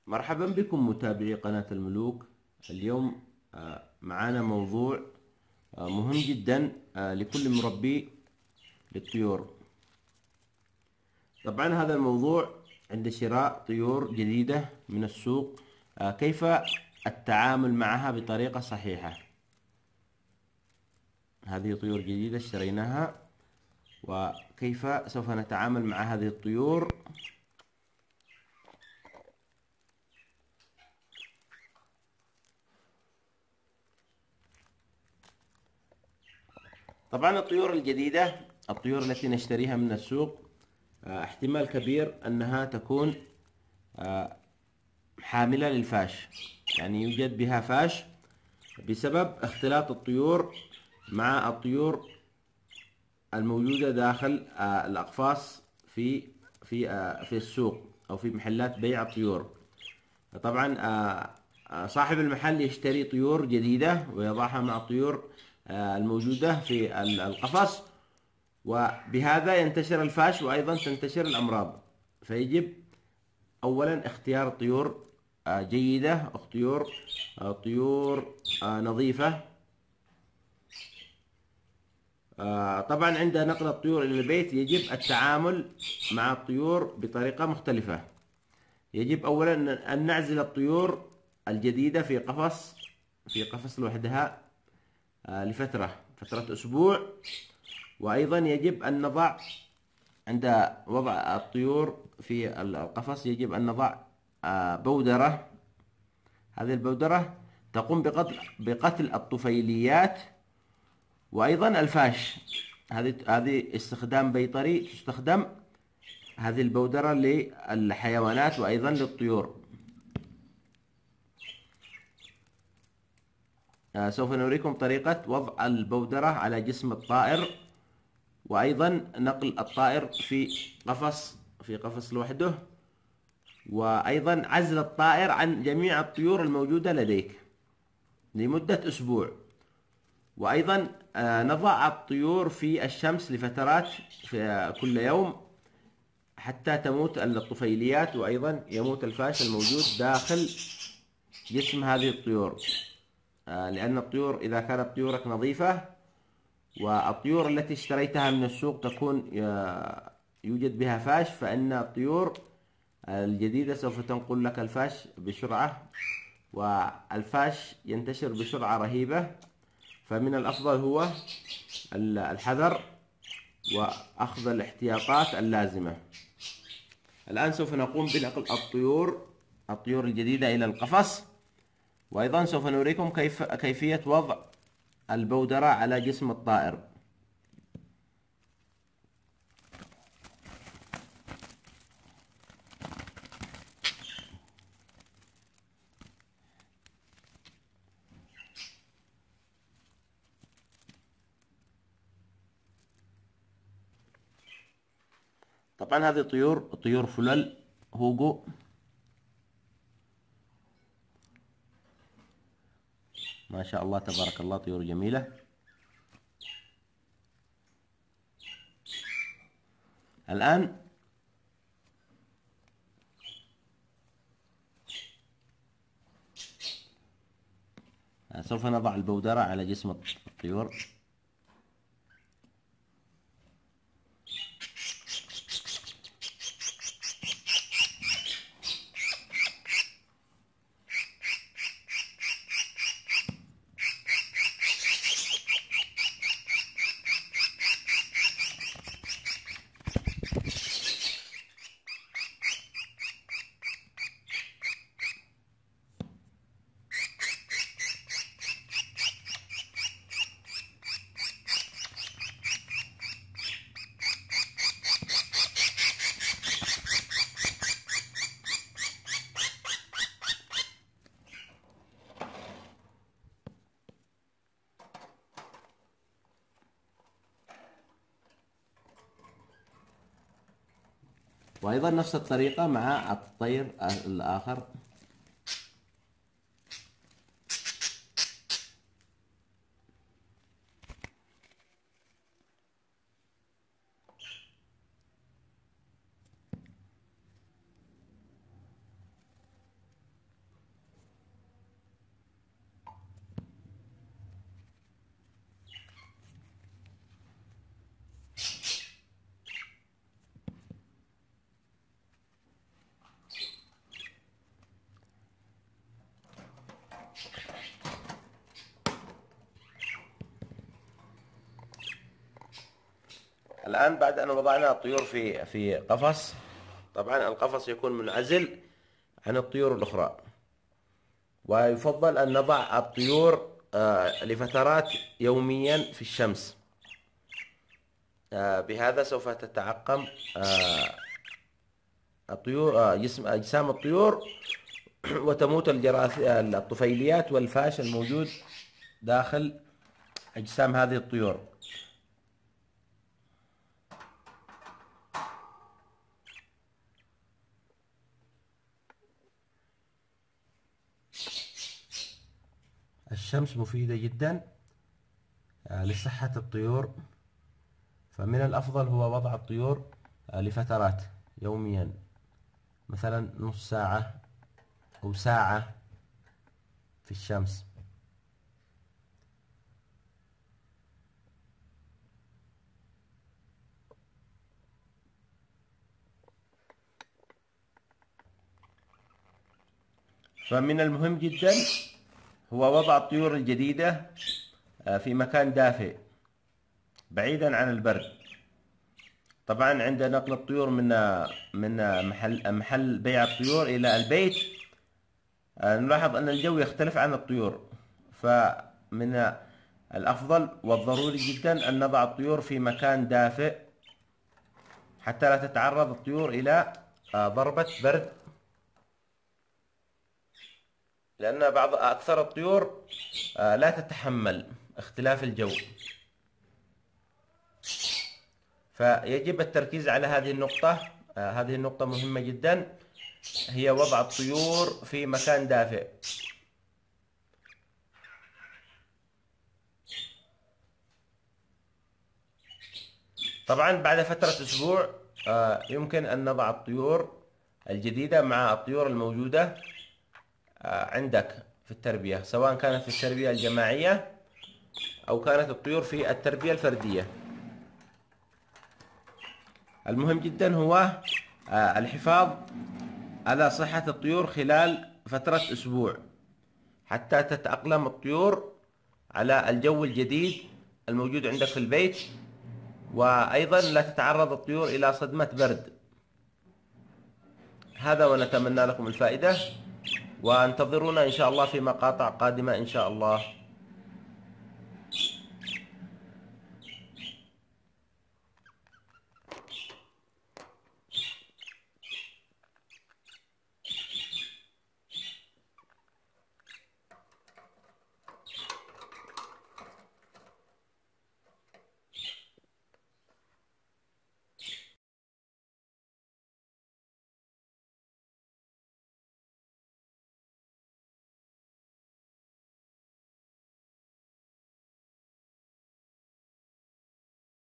مرحبا بكم متابعي قناة الملوك. اليوم معانا موضوع مهم جدا لكل مربي للطيور. طبعا هذا الموضوع عند شراء طيور جديدة من السوق، كيف التعامل معها بطريقة صحيحة. هذه طيور جديدة اشتريناها، وكيف سوف نتعامل مع هذه الطيور. طبعا الطيور الجديدة، الطيور التي نشتريها من السوق، احتمال كبير أنها تكون حاملة للفاش، يعني يوجد بها فاش بسبب اختلاط الطيور مع الطيور الموجودة داخل الأقفاص في السوق أو في محلات بيع الطيور. طبعا صاحب المحل يشتري طيور جديدة ويضعها مع الطيور الموجودة في القفص، وبهذا ينتشر الفاش وأيضا تنتشر الأمراض. فيجب أولا اختيار طيور جيدة، طيور نظيفة. طبعا عند نقل الطيور إلى البيت يجب التعامل مع الطيور بطريقة مختلفة. يجب أولا أن نعزل الطيور الجديدة في قفص لوحدها لفترة أسبوع. وأيضا يجب أن نضع عند وضع الطيور في القفص يجب أن نضع بودرة. هذه البودرة تقوم بقتل الطفيليات وأيضا الفاش. هذه استخدام بيطري، تستخدم هذه البودرة للحيوانات وأيضا للطيور. سوف نوريكم طريقة وضع البودرة على جسم الطائر، وأيضا نقل الطائر في قفص لوحده، وأيضا عزل الطائر عن جميع الطيور الموجودة لديك لمدة أسبوع. وأيضا نضع الطيور في الشمس لفترات في كل يوم حتى تموت الطفيليات وأيضا يموت الفاش الموجود داخل جسم هذه الطيور. لأن الطيور إذا كانت طيورك نظيفة، والطيور التي اشتريتها من السوق تكون يوجد بها فاش، فإن الطيور الجديدة سوف تنقل لك الفاش بسرعة، والفاش ينتشر بسرعة رهيبة. فمن الأفضل هو الحذر وأخذ الاحتياطات اللازمة. الآن سوف نقوم بنقل الطيور الجديدة إلى القفص، وأيضا سوف نوريكم كيفية وضع البودرة على جسم الطائر. طبعا هذه طيور فلل هوجو. ما شاء الله تبارك الله، طيور جميلة. الآن سوف نضع البودرة على جسم الطيور. وأيضا نفس الطريقة مع الطير الآخر. الآن بعد أن وضعنا الطيور في قفص، طبعا القفص يكون منعزل عن الطيور الأخرى، ويفضل أن نضع الطيور لفترات يوميا في الشمس. بهذا سوف تتعقم الطيور أجسام الطيور، وتموت الطفيليات والفاش الموجود داخل أجسام هذه الطيور. الشمس مفيدة جدا لصحة الطيور، فمن الأفضل هو وضع الطيور لفترات يوميا، مثلا نص ساعة أو ساعة في الشمس. فمن المهم جدا هو وضع الطيور الجديدة في مكان دافئ بعيدا عن البرد. طبعا عند نقل الطيور من محل بيع الطيور إلى البيت نلاحظ أن الجو يختلف عن الطيور، فمن الأفضل والضروري جدا أن نضع الطيور في مكان دافئ حتى لا تتعرض الطيور إلى ضربة برد، لأن أكثر الطيور لا تتحمل اختلاف الجو. فيجب التركيز على هذه النقطة. هذه النقطة مهمة جدا، هي وضع الطيور في مكان دافئ. طبعا بعد فترة أسبوع يمكن أن نضع الطيور الجديدة مع الطيور الموجودة عندك في التربية، سواء كانت في التربية الجماعية أو كانت الطيور في التربية الفردية. المهم جدا هو الحفاظ على صحة الطيور خلال فترة أسبوع حتى تتأقلم الطيور على الجو الجديد الموجود عندك في البيت، وأيضا لا تتعرض الطيور إلى صدمة برد. هذا، ونتمنى لكم الفائدة، وانتظرونا إن شاء الله في مقاطع قادمة إن شاء الله.